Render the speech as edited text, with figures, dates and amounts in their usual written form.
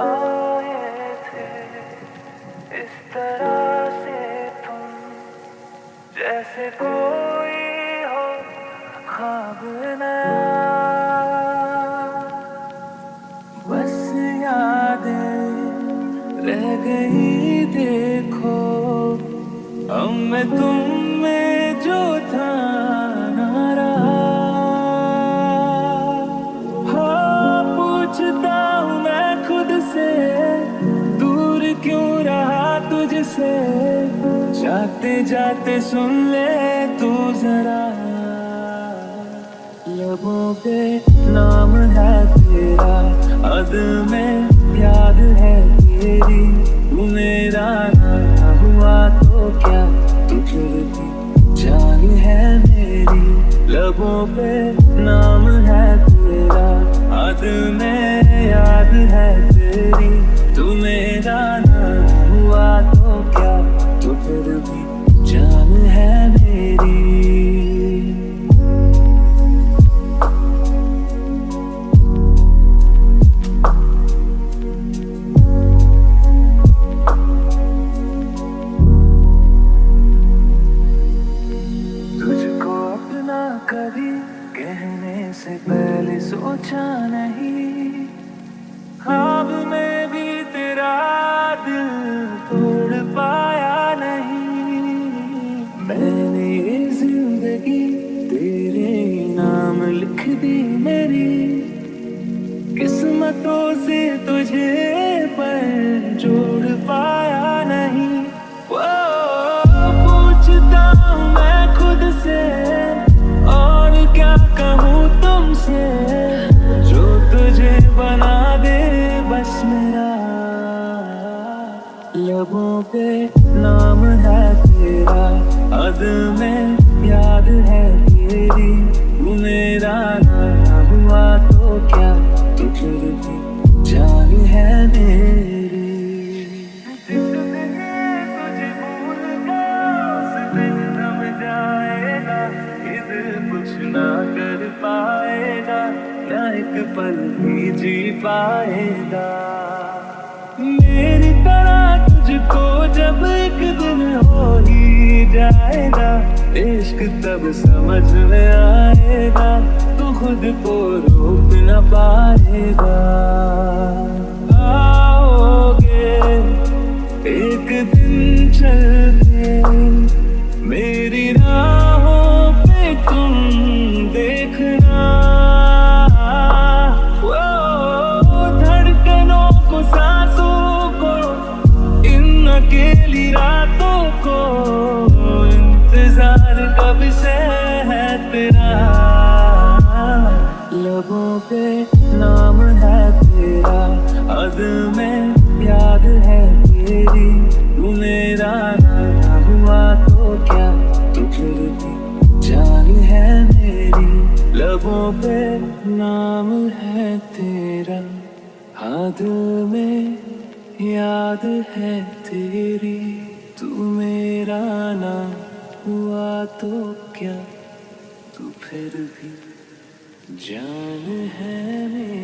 आए थे इस तरह से तुम, जैसे कोई हो ख्वाब नया। बस यादें रह गई देखो, हम में तुम में जो था ना रहा। हाँ, पूछता हूँ मैं खुद से, दूर क्यों रहा तुझसे। जाते जाते सुन ले तू जरा, लबों पे नाम है तेरा, हद में याद है तेरी। तू मेरा ना हुआ तो क्या, तू फिर भी जान है मेरी। लबों पे नाम है तेरा, हद में याद है तेरी। तू मेरा ना हुआ तो क्या, तू फिर भी जान है मेरी। कभी कहने से पहले सोचा नहीं, ख्वाब में भी तेरा दिल तोड़ पाया नहीं। मैंने ये जिंदगी तेरे नाम लिख दी मेरी, किस्मतों से तुझे पर जोड़ पाया नहीं। वो पूछता हूँ मैं खुद से, क्या कहूँ तुमसे, जो तुझे बना दे बस मेरा। लबों पे नाम है तेरा, हद में याद है तेरी। तू मेरा ना हुआ तो क्या, तू फिर भी जान है मेरी। तुझे भूल गया उस दिन थम जाएगा, कुछ ना कर पाएगा, ना एक पल भी जी पाएगा। मेरी तरह तुझको जब एक दिन हो ही जाएगा, इश्क तब समझ में आएगा, तू खुद को रोक न पाएगा। आओगे एक दिन चल के मेरी राहों पे तुम देखना। वो धड़कनों को, सांसों को, इन अकेली रातों को, इंतजार कब से है तेरा। लबों पे नाम है तेरा, हद में याद है तेरी। तू मेरा ना हुआ तो क्या, तू फिर भी जान है मेरी। लबों पे नाम है तेरा, हाथ में याद है तेरी। तू मेरा ना हुआ तो क्या, तू फिर भी जान है मेरी।